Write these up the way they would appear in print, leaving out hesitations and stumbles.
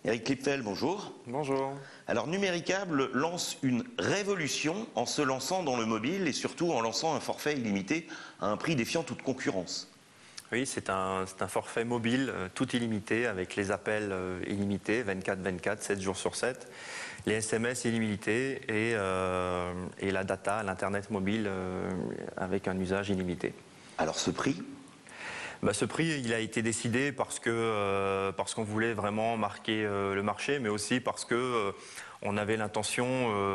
Eric Klipfel, bonjour. Bonjour. Alors Numéricable lance une révolution en se lançant dans le mobile et surtout en lançant un forfait illimité à un prix défiant toute concurrence. Oui, c'est un forfait mobile tout illimité avec les appels illimités, 24/24, 7 jours sur 7, les SMS illimités et la data, l'Internet mobile avec un usage illimité. Alors ce prix ? Ce prix, il a été décidé parce qu'on voulait vraiment marquer le marché, mais aussi parce que on avait l'intention,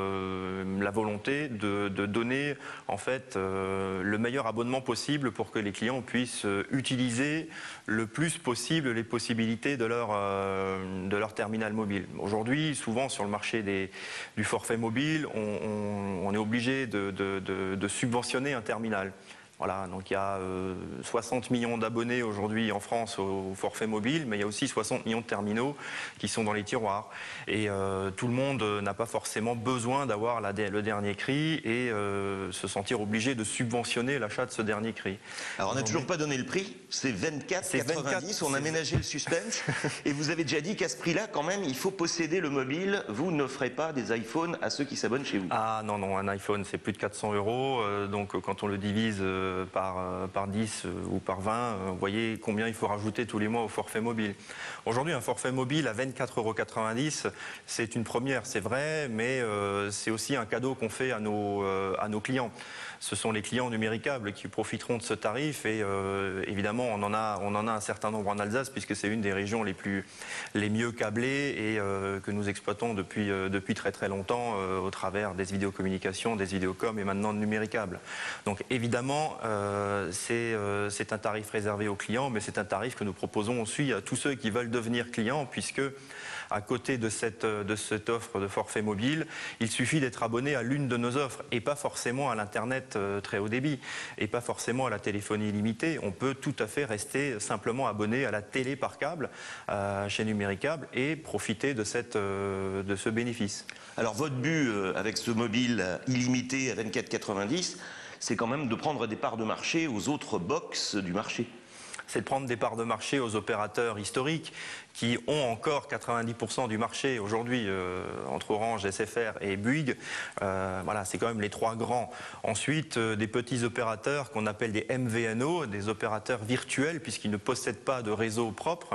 la volonté de donner en fait le meilleur abonnement possible pour que les clients puissent utiliser le plus possible les possibilités de leur terminal mobile. Aujourd'hui, souvent sur le marché du forfait mobile, on est obligé de subventionner un terminal. Voilà, donc il y a 60 millions d'abonnés aujourd'hui en France au forfait mobile, mais il y a aussi 60 millions de terminaux qui sont dans les tiroirs. Et tout le monde n'a pas forcément besoin d'avoir le dernier cri et se sentir obligé de subventionner l'achat de ce dernier cri. Alors on n'a toujours pas donné le prix, c'est 24,90, on a ménagé le suspense. Et vous avez déjà dit qu'à ce prix-là, quand même, il faut posséder le mobile. Vous n'offrez pas des iPhones à ceux qui s'abonnent chez vous. Ah non, non, un iPhone c'est plus de 400 €, donc quand on le divise par 10 ou par 20, vous voyez combien il faut rajouter tous les mois au forfait mobile. Aujourd'hui, un forfait mobile à 24,90 €, c'est une première, c'est vrai, mais c'est aussi un cadeau qu'on fait à nos clients. Ce sont les clients Numéricable qui profiteront de ce tarif et évidemment on en a un certain nombre en Alsace puisque c'est une des régions les mieux câblées et que nous exploitons depuis très très longtemps au travers des vidéocommunications, des vidéocoms et maintenant de Numéricable. Donc évidemment c'est un tarif réservé aux clients, mais c'est un tarif que nous proposons aussi à tous ceux qui veulent devenir clients puisque à côté de cette offre de forfait mobile, il suffit d'être abonné à l'une de nos offres et pas forcément à l'Internet très haut débit et pas forcément à la téléphonie illimitée. On peut tout à fait rester simplement abonné à la télé par câble chez Numéricable et profiter de ce bénéfice. Alors votre but avec ce mobile illimité à 24,90, c'est quand même de prendre des parts de marché aux autres box du marché. C'est de prendre des parts de marché aux opérateurs historiques qui ont encore 90% du marché aujourd'hui entre Orange, SFR et Bouygues. Voilà, c'est quand même les trois grands. Ensuite, des petits opérateurs qu'on appelle des MVNO, des opérateurs virtuels puisqu'ils ne possèdent pas de réseau propre.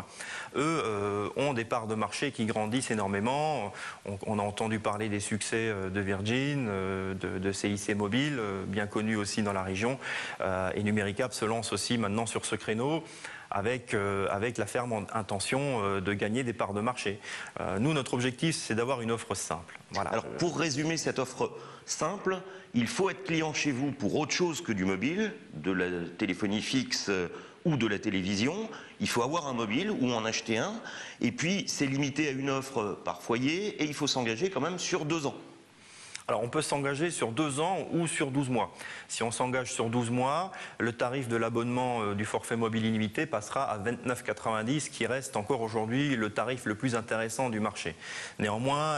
Eux ont des parts de marché qui grandissent énormément. On a entendu parler des succès de Virgin, de CIC Mobile, bien connus aussi dans la région. Et Numéricable se lance aussi maintenant sur ce créneau avec la ferme intention de gagner des parts de marché. Nous, notre objectif, c'est d'avoir une offre simple. Voilà. Alors, pour résumer cette offre simple, il faut être client chez vous pour autre chose que du mobile, de la téléphonie fixe ou de la télévision. Il faut avoir un mobile ou en acheter un. Et puis, c'est limité à une offre par foyer et il faut s'engager quand même sur 2 ans. Alors on peut s'engager sur 2 ans ou sur 12 mois. Si on s'engage sur 12 mois, le tarif de l'abonnement du forfait mobile illimité passera à 29,90 €, qui reste encore aujourd'hui le tarif le plus intéressant du marché. Néanmoins,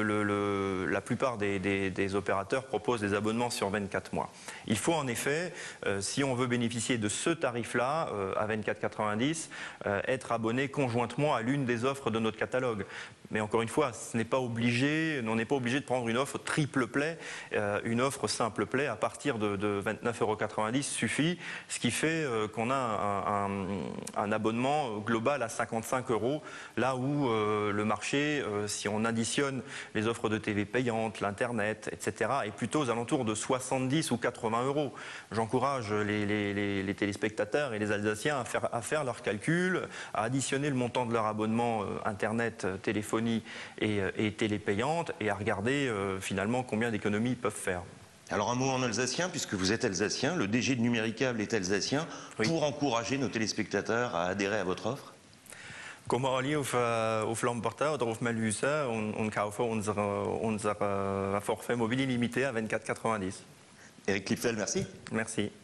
la plupart des opérateurs proposent des abonnements sur 24 mois. Il faut en effet, si on veut bénéficier de ce tarif-là, à 24,90 €, être abonné conjointement à l'une des offres de notre catalogue. Mais encore une fois, on n'est pas obligé de prendre une offre triple play, une offre simple play à partir de 29,90 € suffit, ce qui fait qu'on a un abonnement global à 55 €, là où le marché, si on additionne les offres de TV payantes, l'Internet, etc., est plutôt aux alentours de 70 ou 80 €. J'encourage les téléspectateurs et les Alsaciens à faire leurs calculs, à additionner le montant de leur abonnement Internet, téléphonie et télé payante et à regarder finalement combien d'économies ils peuvent faire. Alors un mot en alsacien, puisque vous êtes alsacien, le DG de Numéricable est alsacien, oui. Pour encourager nos téléspectateurs à adhérer à votre offre. Komen alle auf Lamberta oder auf Melhusa und kaufen unser forfait mobile illimité à 24,90 €. Eric Klipfel, merci. Merci.